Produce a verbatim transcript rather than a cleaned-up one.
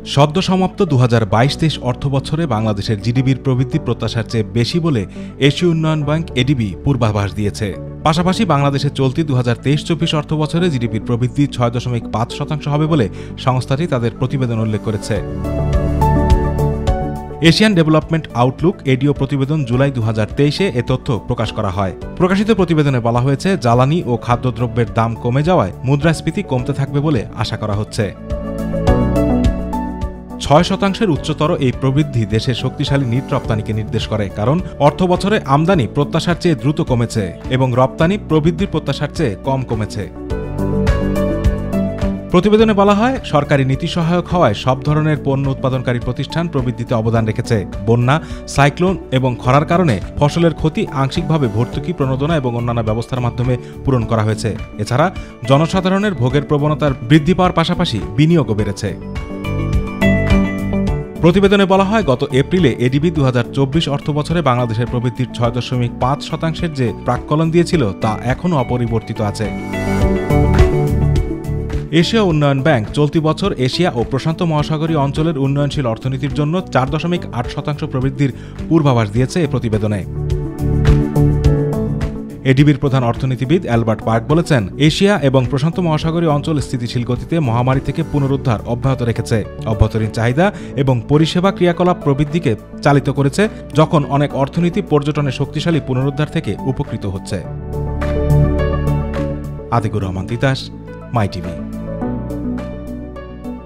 সদ্য সমাপ্ত দু হাজার বাইশ তেইশ অর্থ বছরে বাংলাদেশের জিডিপির প্রবৃদ্ধি প্রত্যাশার চেয়ে বেশি বলে এশীয় উন্নয়ন ব্যাংক এডিবি পূর্বাভাস দিয়েছে। পাশাপাশি বাংলাদেশে চলতি দু হাজার তেইশ চব্বিশ অর্থ বছরে জিডিপির প্রবৃদ্ধি ছয় দশমিক পাঁচ শতাংশ হবে বলে সংস্থাটি তাদের প্রতিবেদন উল্লেখ করেছে। এশিয়ান ডেভেলপমেন্ট আউটলুক এডিও প্রতিবেদন জুলাই দু হাজার তেইশে এ তথ্য প্রকাশ করা হয়। প্রকাশিত প্রতিবেদনে বলা হয়েছে, জ্বালানি ও খাদ্যদ্রব্যের দাম কমে যাওয়ায় মুদ্রাস্ফীতি কমতে থাকবে বলে আশা করা হচ্ছে। ছয় শতাংশের উচ্চতর এই প্রবৃদ্ধি দেশের শক্তিশালী নিট রপ্তানিকে নির্দেশ করে, কারণ অর্থ বছরে আমদানি প্রত্যাশার চেয়ে দ্রুত কমেছে এবং রপ্তানি প্রবৃদ্ধির প্রত্যাশার চেয়ে কম কমেছে। প্রতিবেদনে বলা হয়, সরকারি নীতি সহায়ক হওয়ায় সব ধরনের পণ্য উৎপাদনকারী প্রতিষ্ঠান প্রবৃদ্ধিতে অবদান রেখেছে। বন্যা, সাইক্লোন এবং খরার কারণে ফসলের ক্ষতি আংশিকভাবে ভর্তুকি, প্রণোদনা এবং অন্যান্য ব্যবস্থার মাধ্যমে পূরণ করা হয়েছে। এছাড়া জনসাধারণের ভোগের প্রবণতার বৃদ্ধি পাওয়ার পাশাপাশি বিনিয়োগও বেড়েছে। প্রতিবেদনে বলা হয়, গত এপ্রিলে এডিবি দু হাজার চব্বিশ অর্থ বছরে বাংলাদেশের প্রবৃদ্ধির ছয় দশমিক পাঁচ শতাংশের যে প্রাক্কলন দিয়েছিল তা এখনও অপরিবর্তিত আছে। এশীয় উন্নয়ন ব্যাংক চলতি বছর এশিয়া ও প্রশান্ত মহাসাগরীয় অঞ্চলের উন্নয়নশীল অর্থনীতির জন্য চার দশমিক আট শতাংশ প্রবৃদ্ধির পূর্বাভাস দিয়েছে এ প্রতিবেদনে। এডিবির প্রধান অর্থনীতিবিদ অ্যালবার্ট পার্ক বলেছেন, এশিয়া এবং প্রশান্ত মহাসাগরীয় অঞ্চল স্থিতিশীল গতিতে মহামারী থেকে পুনরুদ্ধার অব্যাহত রেখেছে। অভ্যন্তরীণ চাহিদা এবং পরিষেবা ক্রিয়াকলাপ প্রবৃদ্ধিকে চালিত করেছে, যখন অনেক অর্থনীতি পর্যটনের শক্তিশালী পুনরুদ্ধার থেকে উপকৃত হচ্ছে। Atikur Rahman Titas, my TV.